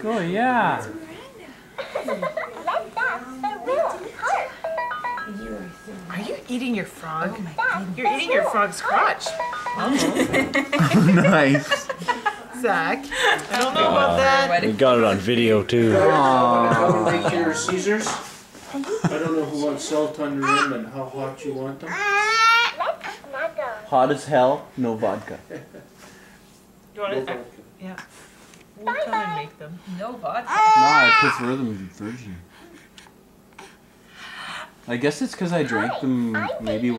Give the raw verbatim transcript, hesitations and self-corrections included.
Oh, yeah. Are you eating your frog? Oh You're eating your frog's crotch. Nice. Zach, I don't know about that. We got it on video too. Come and make your Caesars. I don't know who wants salt under them and how hot you want them. Hot as hell, no vodka. You want to? Yeah. We'll come and make them. No vodka. No, I prefer them virgin. I guess it's because I drank them maybe